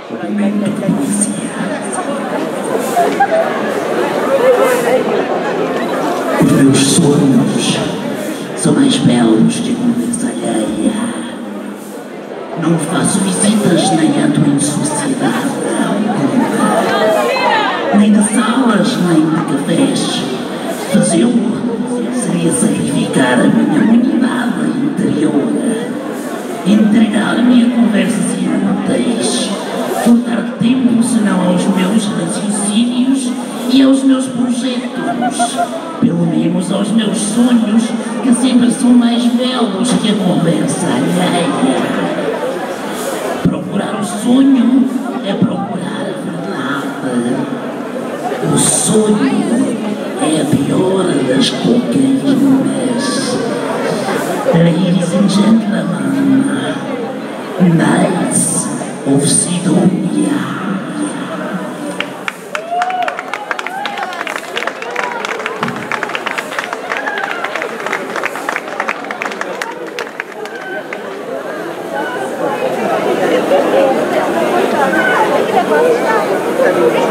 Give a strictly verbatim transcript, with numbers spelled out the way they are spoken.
Momento de poesia. Os meus sonhos são mais belos que a conversa alheia. Não faço visitas nem ando em sociedade alguma, nem de salas, nem de cafés. Fazê-lo seria sacrificar a minha unidade interior, entregar-me a conversas inúteis, faltar de tempo senão aos meus raciocínios e aos meus projetos, pelo menos aos meus sonhos, que sempre são mais belos que a conversa alheia. Procurar o sonho é procurar a verdade. O sonho é a pior das cocaínas. Ladies and gentlemen, Knights of Sidonia. Thank you.